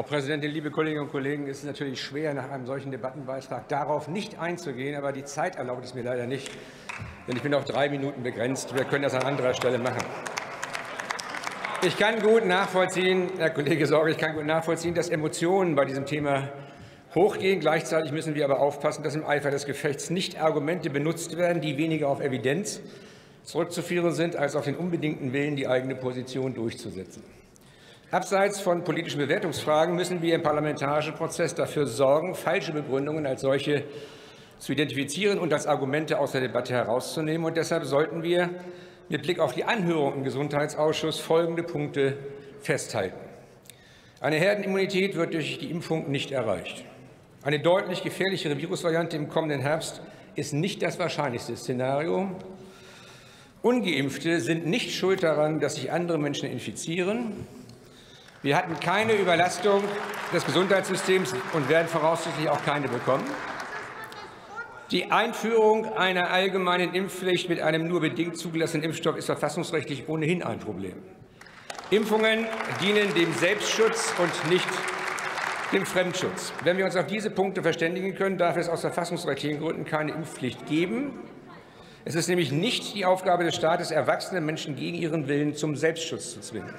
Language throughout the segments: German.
Präsidentin, liebe Kolleginnen und Kollegen! Es ist natürlich schwer, nach einem solchen Debattenbeitrag darauf nicht einzugehen. Aber die Zeit erlaubt es mir leider nicht, denn ich bin auf 3 Minuten begrenzt. Wir können das an anderer Stelle machen. Ich kann gut nachvollziehen, Herr Kollege Sorge, dass Emotionen bei diesem Thema hochgehen. Gleichzeitig müssen wir aber aufpassen, dass im Eifer des Gefechts nicht Argumente benutzt werden, die weniger auf Evidenz zurückzuführen sind, als auf den unbedingten Willen, die eigene Position durchzusetzen. Abseits von politischen Bewertungsfragen müssen wir im parlamentarischen Prozess dafür sorgen, falsche Begründungen als solche zu identifizieren und als Argumente aus der Debatte herauszunehmen. Und deshalb sollten wir mit Blick auf die Anhörung im Gesundheitsausschuss folgende Punkte festhalten. Eine Herdenimmunität wird durch die Impfung nicht erreicht. Eine deutlich gefährlichere Virusvariante im kommenden Herbst ist nicht das wahrscheinlichste Szenario. Ungeimpfte sind nicht schuld daran, dass sich andere Menschen infizieren. Wir hatten keine Überlastung des Gesundheitssystems und werden voraussichtlich auch keine bekommen. Die Einführung einer allgemeinen Impfpflicht mit einem nur bedingt zugelassenen Impfstoff ist verfassungsrechtlich ohnehin ein Problem. Impfungen dienen dem Selbstschutz und nicht dem Fremdschutz. Wenn wir uns auf diese Punkte verständigen können, darf es aus verfassungsrechtlichen Gründen keine Impfpflicht geben. Es ist nämlich nicht die Aufgabe des Staates, erwachsene Menschen gegen ihren Willen zum Selbstschutz zu zwingen.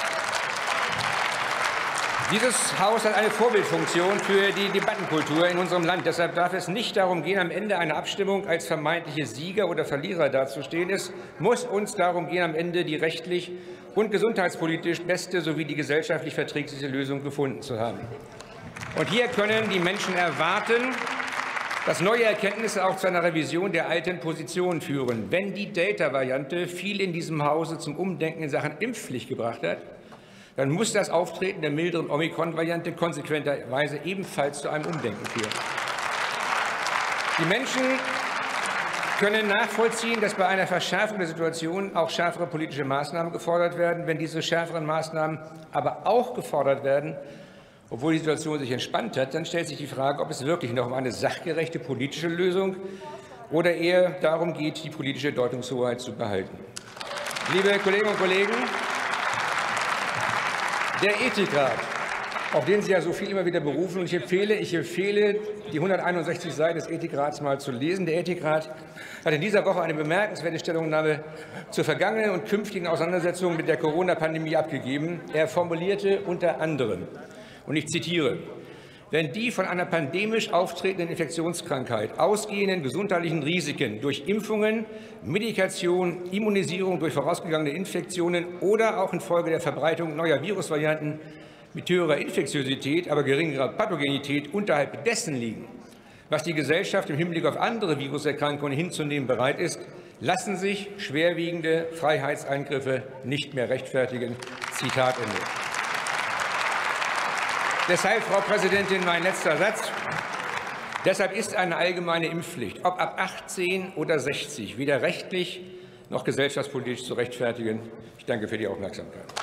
Dieses Haus hat eine Vorbildfunktion für die Debattenkultur in unserem Land. Deshalb darf es nicht darum gehen, am Ende einer Abstimmung als vermeintliche Sieger oder Verlierer dazustehen. Es muss uns darum gehen, am Ende die rechtlich und gesundheitspolitisch beste sowie die gesellschaftlich verträglichste Lösung gefunden zu haben. Und hier können die Menschen erwarten, dass neue Erkenntnisse auch zu einer Revision der alten Positionen führen. Wenn die Delta-Variante viel in diesem Hause zum Umdenken in Sachen Impfpflicht gebracht hat, dann muss das Auftreten der milderen Omikron-Variante konsequenterweise ebenfalls zu einem Umdenken führen. Die Menschen können nachvollziehen, dass bei einer Verschärfung der Situation auch schärfere politische Maßnahmen gefordert werden. Wenn diese schärferen Maßnahmen aber auch gefordert werden, obwohl die Situation sich entspannt hat, dann stellt sich die Frage, ob es wirklich noch um eine sachgerechte politische Lösung oder eher darum geht, die politische Deutungshoheit zu behalten. Liebe Kolleginnen und Kollegen, der Ethikrat, auf den Sie ja so viel immer wieder berufen, und ich empfehle die 161 Seiten des Ethikrats mal zu lesen. Der Ethikrat hat in dieser Woche eine bemerkenswerte Stellungnahme zur vergangenen und künftigen Auseinandersetzung mit der Corona-Pandemie abgegeben. Er formulierte unter anderem, und ich zitiere: Wenn die von einer pandemisch auftretenden Infektionskrankheit ausgehenden gesundheitlichen Risiken durch Impfungen, Medikation, Immunisierung durch vorausgegangene Infektionen oder auch infolge der Verbreitung neuer Virusvarianten mit höherer Infektiosität, aber geringerer Pathogenität unterhalb dessen liegen, was die Gesellschaft im Hinblick auf andere Viruserkrankungen hinzunehmen bereit ist, lassen sich schwerwiegende Freiheitseingriffe nicht mehr rechtfertigen. Zitat Ende. Deshalb, Frau Präsidentin, mein letzter Satz. Deshalb ist eine allgemeine Impfpflicht, ob ab 18 oder 60, weder rechtlich noch gesellschaftspolitisch zu rechtfertigen. Ich danke für die Aufmerksamkeit.